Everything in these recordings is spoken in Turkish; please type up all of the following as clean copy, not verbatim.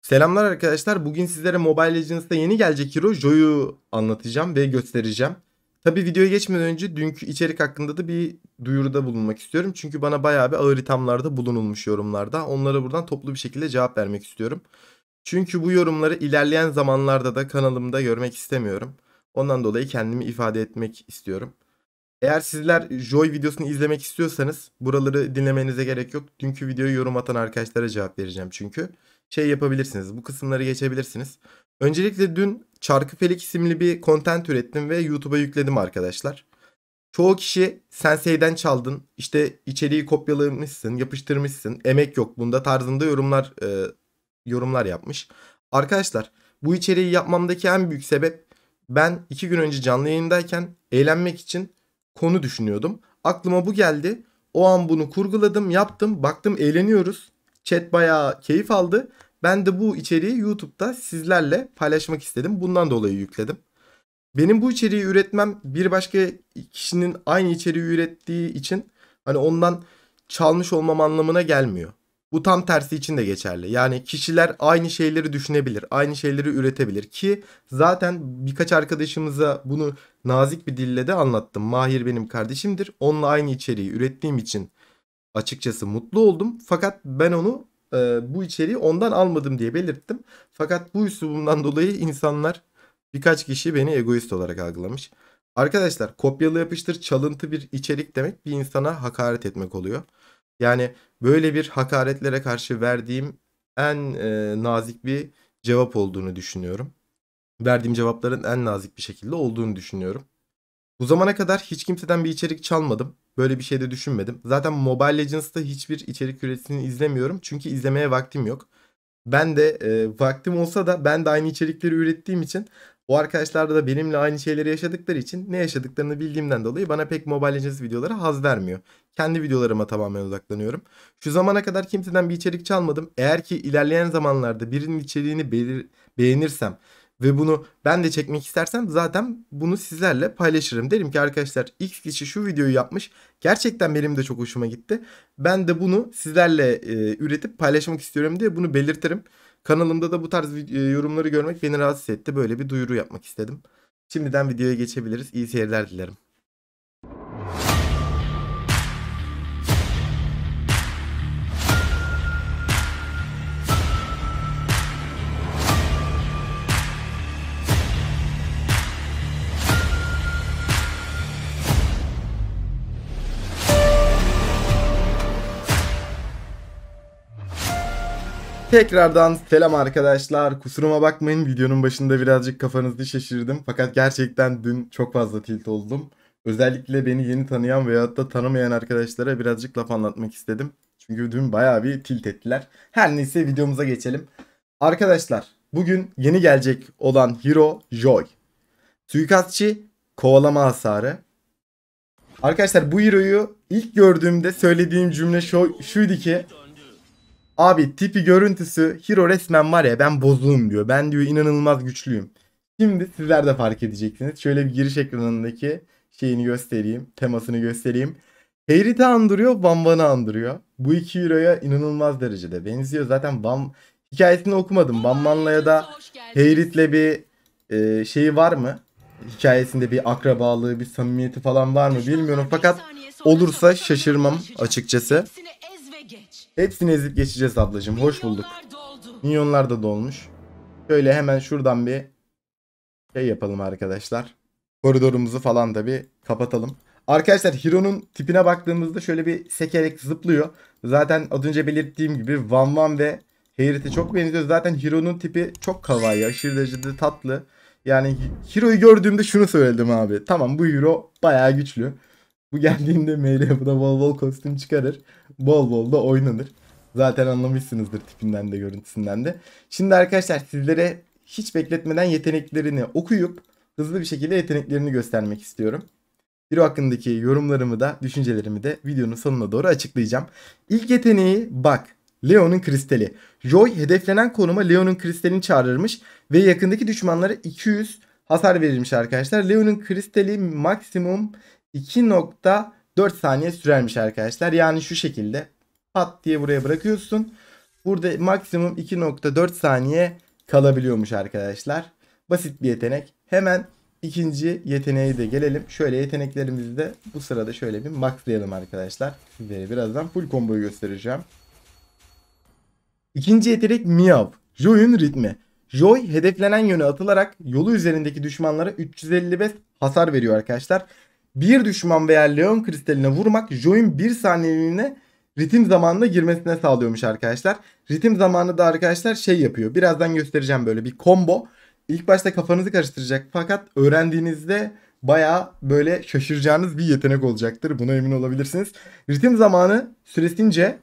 Selamlar arkadaşlar. Bugün sizlere Mobile Legends'ta yeni gelecek hero Joy'u anlatacağım ve göstereceğim. Tabi videoya geçmeden önce dünkü içerik hakkında da bir duyuruda bulunmak istiyorum. Çünkü bana bayağı bir ağır ithamlarda bulunulmuş yorumlarda. Onlara buradan toplu bir şekilde cevap vermek istiyorum. Çünkü bu yorumları ilerleyen zamanlarda da kanalımda görmek istemiyorum. Ondan dolayı kendimi ifade etmek istiyorum. Eğer sizler Joy videosunu izlemek istiyorsanız buraları dinlemenize gerek yok. Dünkü videoyu yorum atan arkadaşlara cevap vereceğim çünkü. Şey yapabilirsiniz, bu kısımları geçebilirsiniz. Öncelikle dün Çarkıfelik isimli bir content ürettim ve YouTube'a yükledim arkadaşlar. Çoğu kişi Sensei'den çaldın, işte içeriği kopyalamışsın, yapıştırmışsın, emek yok bunda tarzında yorumlar yapmış. Arkadaşlar bu içeriği yapmamdaki en büyük sebep ben 2 gün önce canlı yayındayken eğlenmek için konu düşünüyordum. Aklıma bu geldi. O an bunu kurguladım, yaptım. Baktım eğleniyoruz. Chat bayağı keyif aldı. Ben de bu içeriği YouTube'da sizlerle paylaşmak istedim. Bundan dolayı yükledim. Benim bu içeriği üretmem bir başka kişinin aynı içeriği ürettiği için hani ondan çalmış olmam anlamına gelmiyor. Bu tam tersi için de geçerli. Yani kişiler aynı şeyleri düşünebilir, aynı şeyleri üretebilir ki zaten birkaç arkadaşımıza bunu nazik bir dille de anlattım. Mahir benim kardeşimdir. Onunla aynı içeriği ürettiğim için açıkçası mutlu oldum. Fakat ben onu bu içeriği ondan almadım diye belirttim. Fakat bu üslubumdan dolayı insanlar birkaç kişi beni egoist olarak algılamış. Arkadaşlar kopyalı yapıştır çalıntı bir içerik demek bir insana hakaret etmek oluyor. Yani böyle bir hakaretlere karşı verdiğim en nazik bir cevap olduğunu düşünüyorum. Verdiğim cevapların en nazik bir şekilde olduğunu düşünüyorum. Bu zamana kadar hiç kimseden bir içerik çalmadım. Böyle bir şey de düşünmedim. Zaten Mobile Legends'ta hiçbir içerik üreticisini izlemiyorum. Çünkü izlemeye vaktim yok. Ben de vaktim olsa da ben de aynı içerikleri ürettiğim için o arkadaşlar da benimle aynı şeyleri yaşadıkları için ne yaşadıklarını bildiğimden dolayı bana pek Mobile Legends videoları haz vermiyor. Kendi videolarıma tamamen odaklanıyorum. Şu zamana kadar kimseden bir içerik çalmadım. Eğer ki ilerleyen zamanlarda birinin içeriğini beğenirsem ve bunu ben de çekmek istersem zaten bunu sizlerle paylaşırım. Derim ki arkadaşlar X kişi şu videoyu yapmış. Gerçekten benim de çok hoşuma gitti. Ben de bunu sizlerle üretip paylaşmak istiyorum diye bunu belirtirim. Kanalımda da bu tarz yorumları görmek beni rahatsız etti. Böyle bir duyuru yapmak istedim. Şimdiden videoya geçebiliriz. İyi seyirler dilerim. Tekrardan selam arkadaşlar. Kusuruma bakmayın, videonun başında birazcık kafanızı şaşırdım. Fakat gerçekten dün çok fazla tilt oldum. Özellikle beni yeni tanıyan veyahut da tanımayan arkadaşlara birazcık laf anlatmak istedim. Çünkü dün bayağı bir tilt ettiler. Her neyse videomuza geçelim. Arkadaşlar bugün yeni gelecek olan hero Joy. Suikastçı, kovalama hasarı. Arkadaşlar bu hero'yu ilk gördüğümde söylediğim cümle şuydu ki abi tipi görüntüsü hero resmen var ya ben bozuğum diyor. Ben diyor inanılmaz güçlüyüm. Şimdi sizler de fark edeceksiniz. Şöyle bir giriş ekranındaki şeyini göstereyim. Temasını göstereyim. Heyrit'i andırıyor, Van Van'ı andırıyor. Bu iki hero'ya inanılmaz derecede benziyor. Zaten Van hikayesini okumadım. Van Van'la ya da Heyrit'le bir şeyi var mı? Hikayesinde bir akrabalığı, bir samimiyeti falan var mı bilmiyorum. Fakat olursa şaşırmam açıkçası. Hepsini ezip geçeceğiz ablacığım. Hoş bulduk. Minyonlar da dolmuş. Şöyle hemen şuradan bir şey yapalım arkadaşlar. Koridorumuzu falan da bir kapatalım. Arkadaşlar Hero'nun tipine baktığımızda şöyle bir sekerek zıplıyor. Zaten az önce belirttiğim gibi Van Van ve Heyrit'e çok benziyor. Zaten Hero'nun tipi çok kawaii. Aşırı derecede tatlı. Yani Hero'yu gördüğümde şunu söyledim abi. Tamam bu Hero bayağı güçlü. Bu geldiğinde melee yapıda bol bol kostüm çıkarır. Bol bol da oynanır. Zaten anlamışsınızdır tipinden de görüntüsünden de. Şimdi arkadaşlar sizlere hiç bekletmeden yeteneklerini okuyup hızlı bir şekilde yeteneklerini göstermek istiyorum. Hero hakkındaki yorumlarımı da düşüncelerimi de videonun sonuna doğru açıklayacağım. İlk yeteneği bak. Leon'un kristali. Joy hedeflenen konuma Leon'un kristalini çağırırmış ve yakındaki düşmanlara 200 hasar verirmiş arkadaşlar. Leon'un kristali maksimum 2.4 saniye sürermiş arkadaşlar. Yani şu şekilde pat diye buraya bırakıyorsun. Burada maksimum 2.4 saniye kalabiliyormuş arkadaşlar. Basit bir yetenek. Hemen ikinci yeteneğe de gelelim. Şöyle yeteneklerimizi de bu sırada şöyle bir maxlayalım arkadaşlar. Sizlere birazdan full comboyu göstereceğim. İkinci yetenek Miyav. Joy'un ritmi. Joy hedeflenen yöne atılarak yolu üzerindeki düşmanlara 355 hasar veriyor arkadaşlar. Bir düşman veya Leon kristaline vurmak Joy'un 1 saniyeliğine ritim zamanına girmesine sağlıyormuş arkadaşlar. Ritim zamanı da arkadaşlar şey yapıyor. Birazdan göstereceğim böyle bir combo. İlk başta kafanızı karıştıracak fakat öğrendiğinizde baya böyle şaşıracağınız bir yetenek olacaktır. Buna emin olabilirsiniz. Ritim zamanı süresince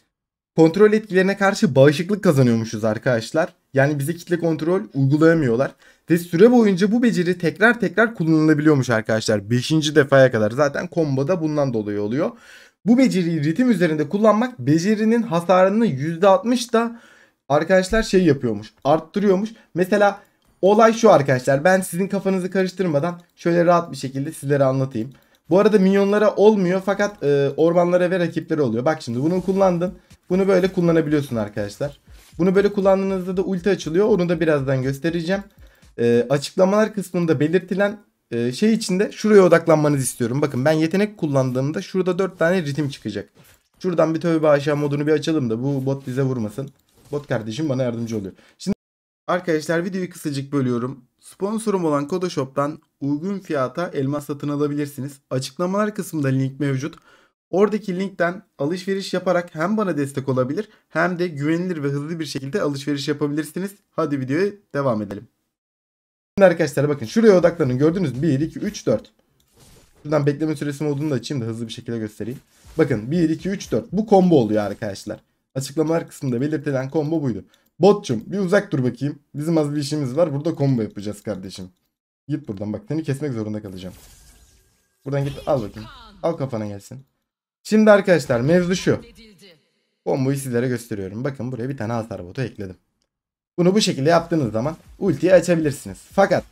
kontrol etkilerine karşı bağışıklık kazanıyormuşuz arkadaşlar. Yani bize kitle kontrol uygulayamıyorlar. Ve süre boyunca bu beceri tekrar tekrar kullanılabiliyormuş arkadaşlar. 5. defaya kadar. Zaten komboda bundan dolayı oluyor. Bu beceriyi ritim üzerinde kullanmak becerinin hasarını %60 da arkadaşlar şey yapıyormuş. Arttırıyormuş. Mesela olay şu arkadaşlar. Ben sizin kafanızı karıştırmadan şöyle rahat bir şekilde sizlere anlatayım. Bu arada minyonlara olmuyor fakat ormanlara ve rakiplere oluyor. Bak şimdi bunu kullandın. Bunu böyle kullanabiliyorsun arkadaşlar. Bunu böyle kullandığınızda da ulti açılıyor. Onu da birazdan göstereceğim. Açıklamalar kısmında belirtilen şey içinde şuraya odaklanmanızı istiyorum. Bakın ben yetenek kullandığımda şurada 4 tane ritim çıkacak. Şuradan bir tövbe aşağı modunu bir açalım da bu bot bize vurmasın. Bot kardeşim bana yardımcı oluyor. Şimdi arkadaşlar videoyu kısacık bölüyorum. Sponsorum olan Kodoshop'tan uygun fiyata elmas satın alabilirsiniz. Açıklamalar kısmında link mevcut. Oradaki linkten alışveriş yaparak hem bana destek olabilir hem de güvenilir ve hızlı bir şekilde alışveriş yapabilirsiniz. Hadi videoya devam edelim. Şimdi arkadaşlar bakın şuraya odaklanın. Gördünüz mü? 1, 2, 3, 4. Şuradan bekleme süresi modunu da açayım da hızlı bir şekilde göstereyim. Bakın 1, 2, 3, 4. Bu combo oluyor arkadaşlar. Açıklamalar kısmında belirtilen combo buydu. Botçum bir uzak dur bakayım. Bizim az bir işimiz var. Burada combo yapacağız kardeşim. Git buradan bak seni kesmek zorunda kalacağım. Buradan git al bakayım. Al kafana gelsin. Şimdi arkadaşlar mevzu şu. Komboyu sizlere gösteriyorum. Bakın buraya bir tane hasar botu ekledim. Bunu bu şekilde yaptığınız zaman ultiyi açabilirsiniz. Fakat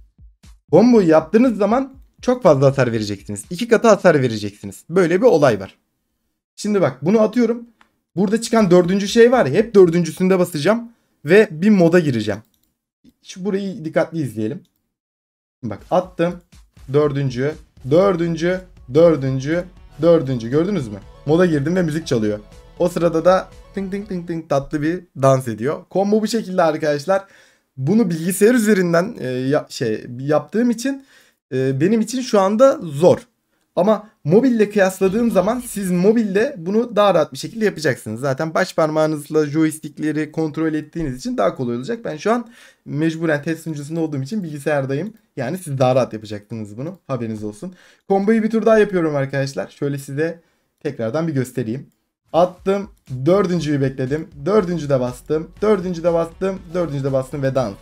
komboyu yaptığınız zaman çok fazla hasar vereceksiniz. 2 katı hasar vereceksiniz. Böyle bir olay var. Şimdi bak bunu atıyorum. Burada çıkan 4. şey var ya, hep 4.'sünde basacağım. Ve bir moda gireceğim. Şu burayı dikkatli izleyelim. Bak attım. 4. 4. 4. 4. gördünüz mü? Moda girdim ve müzik çalıyor. O sırada da tink tink tink tink tatlı bir dans ediyor. Combo bu şekilde arkadaşlar. Bunu bilgisayar üzerinden yaptığım için benim için şu anda zor. Ama mobille kıyasladığım zaman siz mobilde bunu daha rahat bir şekilde yapacaksınız. Zaten baş parmağınızla joystickleri kontrol ettiğiniz için daha kolay olacak. Ben şu an mecburen test sunucusunda olduğum için bilgisayardayım. Yani siz daha rahat yapacaksınız bunu. Haberiniz olsun. Komboyu bir tur daha yapıyorum arkadaşlar. Şöyle size tekrardan bir göstereyim. Attım. 4.'yü bekledim. 4. de bastım. 4. de bastım. 4. de bastım ve dans.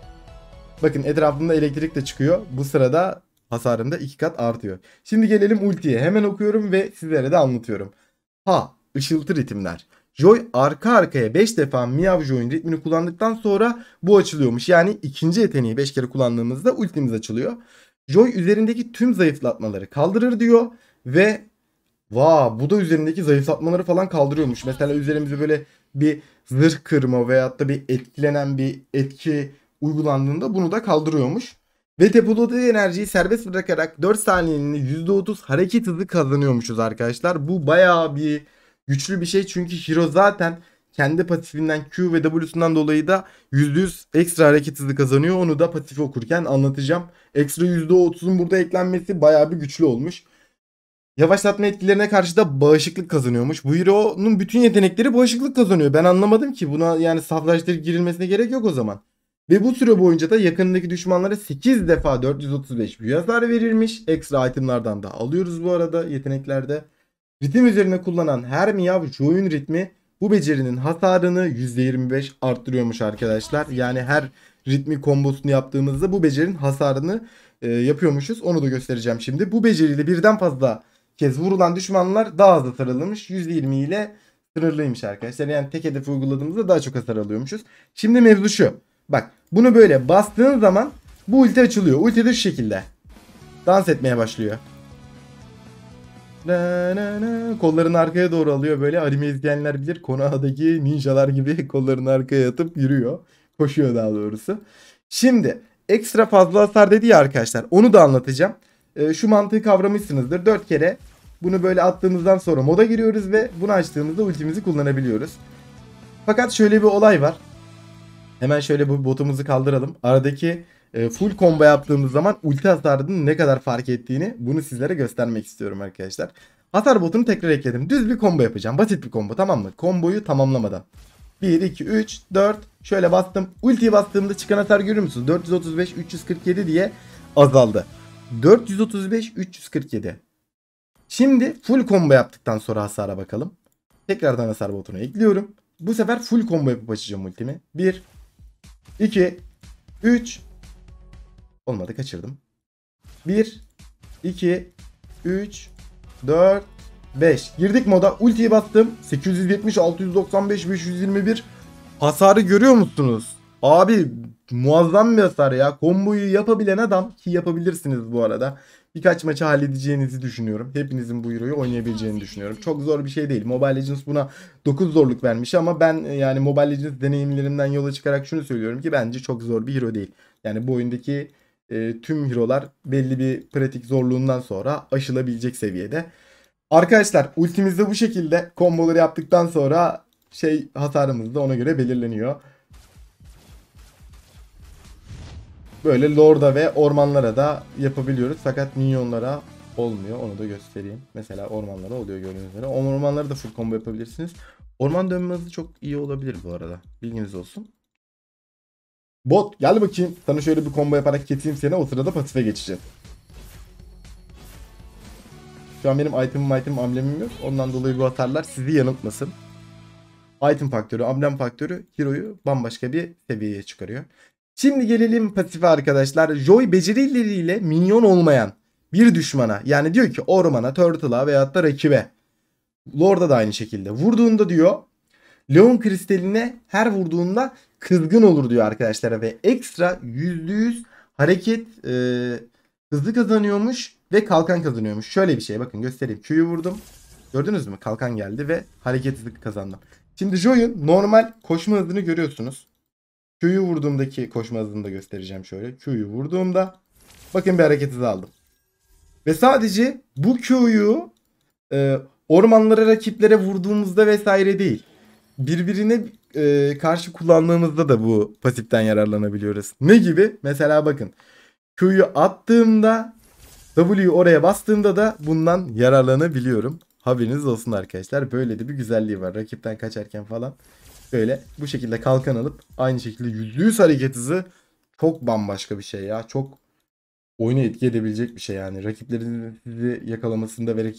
Bakın etrafımda elektrik de çıkıyor. Bu sırada hasarım da 2 kat artıyor. Şimdi gelelim ultiye. Hemen okuyorum ve sizlere de anlatıyorum. Işıltı ritimler. Joy arka arkaya 5 defa Miyav Joy'un ritmini kullandıktan sonra bu açılıyormuş. Yani ikinci yeteneği 5 kere kullandığımızda ultimiz açılıyor. Joy üzerindeki tüm zayıflatmaları kaldırır diyor ve bu da üzerindeki zayıflatmaları falan kaldırıyormuş. Mesela üzerimize böyle bir zırh kırma veyahut da bir etkilenen bir etki uygulandığında bunu da kaldırıyormuş. Ve depoladığı enerjiyi serbest bırakarak 4 saniyeliğine %30 hareket hızı kazanıyormuşuz arkadaşlar. Bu bayağı bir güçlü bir şey çünkü Hero zaten kendi pasifinden Q ve W'sundan dolayı da %100 ekstra hareket hızı kazanıyor. Onu da pasifi okurken anlatacağım. Ekstra %30'un burada eklenmesi bayağı bir güçlü olmuş. Yavaşlatma etkilerine karşı da bağışıklık kazanıyormuş. Bu hero'nun bütün yetenekleri bağışıklık kazanıyor. Ben anlamadım ki buna yani saflaştırıp girilmesine gerek yok o zaman. Ve bu süre boyunca da yakınındaki düşmanlara 8 defa 435 büyü hasar verilmiş. Ekstra itemlardan da alıyoruz bu arada yeteneklerde. Ritim üzerine kullanan her Miyav Joy'un ritmi bu becerinin hasarını %25 arttırıyormuş arkadaşlar. Yani her ritmi kombosunu yaptığımızda bu becerinin hasarını yapıyormuşuz. Onu da göstereceğim şimdi. Bu beceriyle birden fazla kez vurulan düşmanlar daha az hasar alınmış. %20 ile sınırlıymış arkadaşlar. Yani tek hedef uyguladığımızda daha çok hasar alıyormuşuz. Şimdi mevzu şu. Bak bunu böyle bastığın zaman bu ulti açılıyor. Ulti de şu şekilde. Dans etmeye başlıyor. Kollarını arkaya doğru alıyor böyle. Anime izleyenler bilir. Konoha'daki ninjalar gibi kollarını arkaya atıp yürüyor. Koşuyor daha doğrusu. Şimdi ekstra fazla hasar dedi ya arkadaşlar. Onu da anlatacağım. Şu mantığı kavramışsınızdır. 4 kere bunu böyle attığımızdan sonra moda giriyoruz ve bunu açtığımızda ultimizi kullanabiliyoruz. Fakat şöyle bir olay var. Hemen şöyle bu botumuzu kaldıralım. Aradaki full combo yaptığımız zaman ulti hasarının ne kadar fark ettiğini bunu sizlere göstermek istiyorum arkadaşlar. Hasar botunu tekrar ekledim. Düz bir combo yapacağım. Basit bir combo, tamam mı? Komboyu tamamlamadan. 1, 2, 3, 4. Şöyle bastım. Ultiyi bastığımda çıkan hasar görüyor musunuz? 435, 347 diye azaldı. 435, 347. Şimdi full combo yaptıktan sonra hasara bakalım. Tekrardan hasar botunu ekliyorum. Bu sefer full combo yapıp açacağım ultimi. 1, 2, 3. Olmadı, kaçırdım. 1, 2, 3, 4, 5. Girdik moda. Ultiyi bastım. 870, 695, 521. Hasarı görüyor musunuz? Abi muazzam bir hasar ya. Komboyu yapabilen adam, ki yapabilirsiniz bu arada. Birkaç maçı halledeceğinizi düşünüyorum. Hepinizin bu hero'yu oynayabileceğini düşünüyorum. Çok zor bir şey değil. Mobile Legends buna 9 zorluk vermiş ama ben yani Mobile Legends deneyimlerimden yola çıkarak şunu söylüyorum ki bence çok zor bir hero değil. Yani bu oyundaki tüm hero'lar belli bir pratik zorluğundan sonra aşılabilecek seviyede. Arkadaşlar ultimiz de bu şekilde. Komboları yaptıktan sonra hasarımız da ona göre belirleniyor. Böyle Lord'a ve ormanlara da yapabiliyoruz. Fakat minyonlara olmuyor. Onu da göstereyim. Mesela ormanlara oluyor gördüğünüz üzere. Ormanlara da full combo yapabilirsiniz. Orman dönme hızı çok iyi olabilir bu arada. Bilginiz olsun. Bot gel bakayım. Sana şöyle bir combo yaparak keseyim seni. O sırada pasife geçeceğiz. Şu an benim item amblemim yok. Ondan dolayı bu hasarlar sizi yanıltmasın. Item faktörü, amblem faktörü hero'yu bambaşka bir seviyeye çıkarıyor. Şimdi gelelim pasife arkadaşlar. Joy becerileriyle minyon olmayan bir düşmana, yani diyor ki ormana, turtle'a veyahut da rakibe, Lord'a da aynı şekilde vurduğunda diyor Leon kristaline her vurduğunda kızgın olur diyor arkadaşlara ve ekstra %100 hareket hızı kazanıyormuş ve kalkan kazanıyormuş. Şöyle bir şey, bakın göstereyim. Q'yu vurdum. Gördünüz mü? Kalkan geldi ve hareket hızı kazandım. Şimdi Joy'un normal koşma hızını görüyorsunuz. Q'yu vurduğumdaki koşma hızını da göstereceğim şöyle. Q'yu vurduğumda bakın bir hareket hızı aldım. Ve sadece bu Q'yu ormanlara, rakiplere vurduğumuzda vesaire değil. Birbirine karşı kullandığımızda da bu pasiften yararlanabiliyoruz. Ne gibi? Mesela bakın. Q'yu attığımda, W'yu oraya bastığımda da bundan yararlanabiliyorum. Haberiniz olsun arkadaşlar. Böyle de bir güzelliği var. Rakipten kaçarken falan. Böyle bu şekilde kalkan alıp aynı şekilde %100 hareket hızı, çok bambaşka bir şey ya. Çok oyunu etki edebilecek bir şey yani. Rakiplerin sizi yakalamasında ve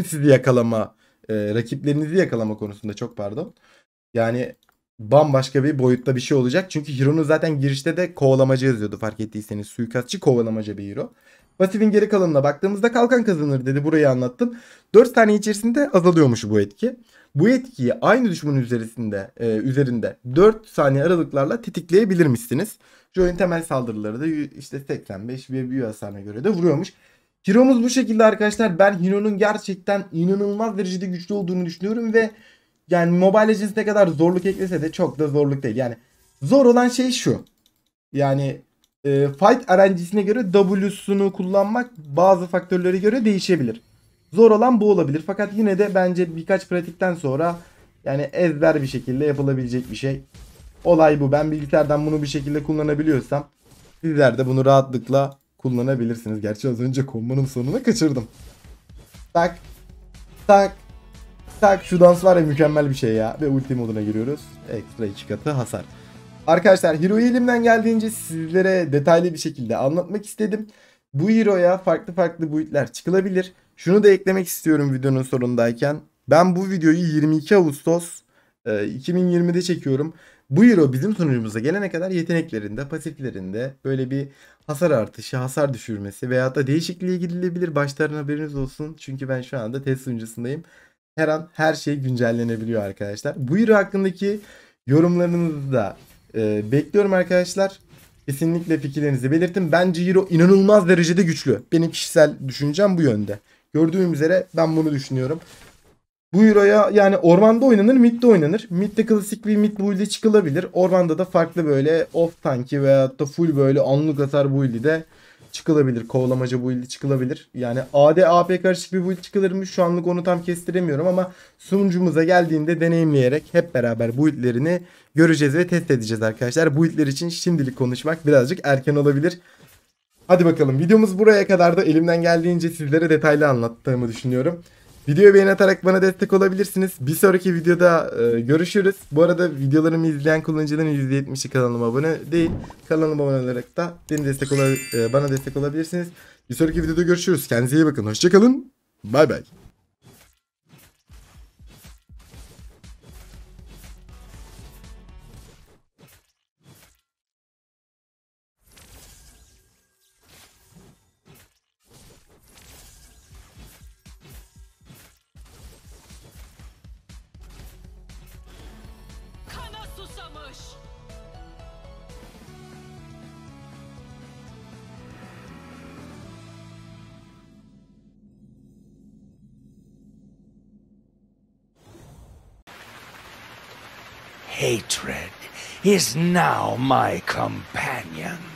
rakiplerinizi yakalama konusunda, çok pardon. Yani bambaşka bir boyutta bir şey olacak. Çünkü Hero'nun zaten girişte de kovalamacı yazıyordu, fark ettiyseniz. Suikastçı, kovalamaca bir Hero. Pasifin geri kalanına baktığımızda kalkan kazanır dedi. Burayı anlattım. 4 saniye içerisinde azalıyormuş bu etki. Bu etkiyi aynı düşmanın üzerinde 4 saniye aralıklarla tetikleyebilirmişsiniz. Joy'un temel saldırıları da işte 85 ve büyü hasarına göre de vuruyormuş. Hero'muz bu şekilde arkadaşlar. Ben Hero'nun gerçekten inanılmaz derecede güçlü olduğunu düşünüyorum ve yani Mobile Legends ne kadar zorluk eklese de çok da zorluk değil. Yani zor olan şey şu. Yani fight RNG'sine göre W'sunu kullanmak bazı faktörlere göre değişebilir. Zor olan bu olabilir. Fakat yine de bence birkaç pratikten sonra yani ezber bir şekilde yapılabilecek bir şey. Olay bu. Ben bilgisayardan bunu bir şekilde kullanabiliyorsam sizler de bunu rahatlıkla kullanabilirsiniz. Gerçi az önce kombonun sonuna kaçırdım. Tak. Tak. Tak, şu dans var ya, mükemmel bir şey ya. Ve ulti moduna giriyoruz. Ekstra 2 katı hasar. Arkadaşlar Hero'yu elimden geldiğince sizlere detaylı bir şekilde anlatmak istedim. Bu Hero'ya farklı boyutlar çıkılabilir. Şunu da eklemek istiyorum videonun sonundayken. Ben bu videoyu 22 Ağustos 2020'de çekiyorum. Bu Hero bizim sunucumuza gelene kadar yeteneklerinde, pasiflerinde böyle bir hasar artışı, hasar düşürmesi veyahut da değişikliğe gidilebilir. Başlarına haberiniz olsun. Çünkü ben şu anda test sunucusundayım. Her an her şey güncellenebiliyor arkadaşlar. Bu Hero hakkındaki yorumlarınızı da bekliyorum arkadaşlar. Kesinlikle fikirlerinizi belirtin. Bence Hero inanılmaz derecede güçlü. Benim kişisel düşüncem bu yönde. Gördüğüm üzere ben bunu düşünüyorum. Bu Euro'ya yani ormanda oynanır, midde oynanır. Midde klasik bir mid build'e çıkılabilir. Ormanda da farklı böyle off tanki veyahut da full böyle anlık hasar build'i de çıkılabilir. Kovalamaca build'i çıkılabilir. Yani AD AP karışık bir build çıkılır mı? Şu anlık onu tam kestiremiyorum ama sunucumuza geldiğinde deneyimleyerek hep beraber build'lerini göreceğiz ve test edeceğiz arkadaşlar. Build'ler için şimdilik konuşmak birazcık erken olabilir. Hadi bakalım, videomuz buraya kadar da elimden geldiğince sizlere detaylı anlattığımı düşünüyorum. Videoyu beğeni atarak bana destek olabilirsiniz. Bir sonraki videoda görüşürüz. Bu arada videolarımı izleyen kullanıcıların %70'i kanalıma abone değil. Kanalıma abone olarak da bana destek olabilirsiniz. Bir sonraki videoda görüşürüz. Kendinize iyi bakın. Hoşçakalın. Bay bay. Kana susamış. Hatred is now my companion.